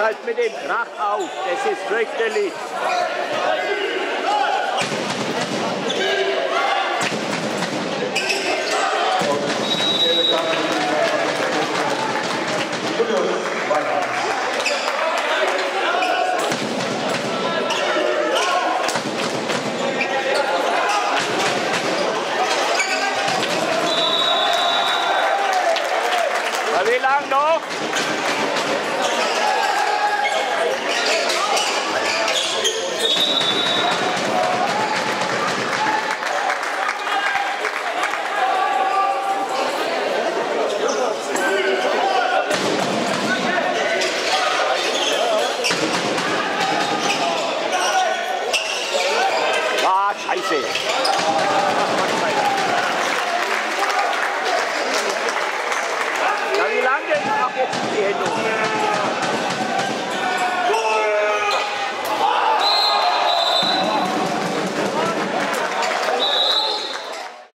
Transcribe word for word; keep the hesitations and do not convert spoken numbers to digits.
hört mit dem Krach auf. Das ist fürchterlich. Wie lang noch? Ah, scheiße. Ja, wie lange denn? Ach, jetzt die Hände.